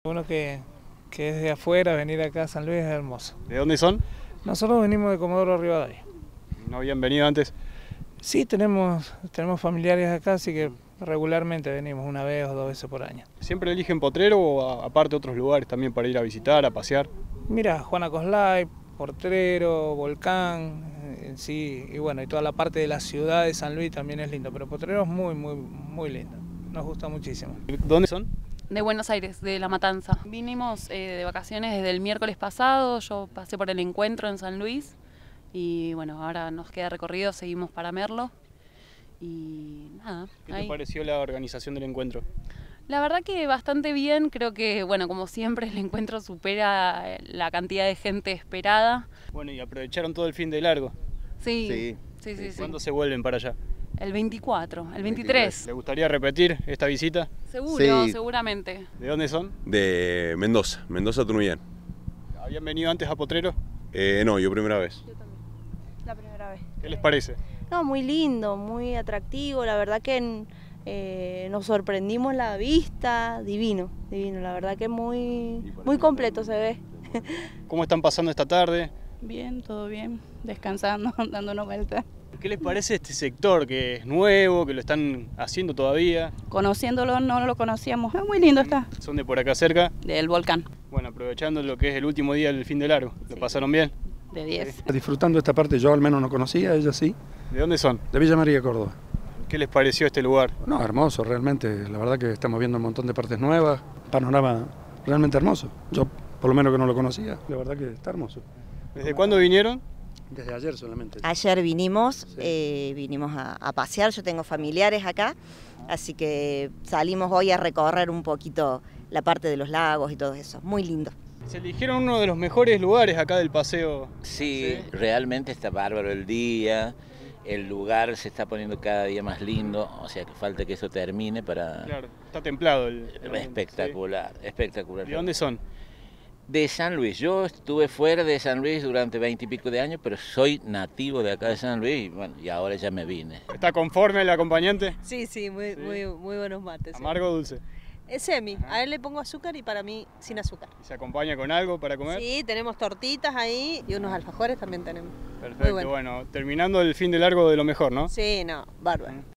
Uno que es de afuera, venir acá a San Luis es hermoso. ¿De dónde son? Nosotros venimos de Comodoro Rivadavia. ¿No habían venido antes? Sí, tenemos familiares acá, así que regularmente venimos una vez o dos veces por año. ¿Siempre eligen Potrero o aparte otros lugares también para ir a visitar, a pasear? Mira, Juana Coslay, Potrero, Volcán, sí, y bueno, y toda la parte de la ciudad de San Luis también es lindo, pero Potrero es muy lindo, nos gusta muchísimo. ¿Dónde son? De Buenos Aires, de La Matanza. Vinimos de vacaciones desde el miércoles pasado, yo pasé por el encuentro en San Luis y bueno, ahora nos queda recorrido, seguimos para Merlo y nada. ¿Qué te pareció la organización del encuentro? La verdad que bastante bien, creo que bueno, como siempre el encuentro supera la cantidad de gente esperada. Bueno, y aprovecharon todo el fin de largo. Sí. ¿Cuándo se vuelven para allá? El 24, el 23. ¿Le gustaría repetir esta visita? Seguro, Sí. seguramente. ¿De dónde son? De Mendoza, Mendoza Tunuyán. ¿Habían venido antes a Potrero? No, yo primera vez. Yo también, la primera vez. ¿Qué les parece? No, muy lindo, muy atractivo, la verdad que nos sorprendimos la vista, divino, la verdad que muy completo se ve. ¿Cómo están pasando esta tarde? Bien, todo bien, descansando, dando una vuelta. ¿Qué les parece este sector que es nuevo, que lo están haciendo todavía? Conociéndolo, no lo conocíamos, muy lindo está. ¿Son de por acá cerca? Del volcán, Bueno, aprovechando lo que es el último día del fin de largo. ¿Lo Sí. pasaron bien? de 10. Disfrutando esta parte, yo al menos no conocía, ella sí, ¿De dónde son? de Villa María, Córdoba. ¿Qué les pareció este lugar? No, hermoso, realmente, la verdad que estamos viendo un montón de partes nuevas, panorama realmente hermoso. Yo, por lo menos que no lo conocía, la verdad que está hermoso. ¿Desde cuándo vinieron? Desde ayer solamente. Ayer vinimos, vinimos a pasear, yo tengo familiares acá, así que salimos hoy a recorrer un poquito la parte de los lagos y todo eso, muy lindo. Se eligieron uno de los mejores lugares acá del paseo. Sí, realmente está bárbaro el día, el lugar se está poniendo cada día más lindo, o sea que falta que eso termine para... Claro, está templado el ambiente, Espectacular, espectacular. ¿De dónde son? De San Luis, yo estuve fuera de San Luis durante 20 y pico de años, pero soy nativo de acá de San Luis y bueno, y ahora ya me vine. ¿Está conforme el acompañante? Sí, muy buenos mates. ¿Amargo o dulce? Es semi, a él le pongo azúcar y para mí sin azúcar. ¿Y se acompaña con algo para comer? Sí, tenemos tortitas ahí y unos alfajores también tenemos. Perfecto, bueno, terminando el fin de largo de lo mejor, ¿no? Sí, no, bárbaro.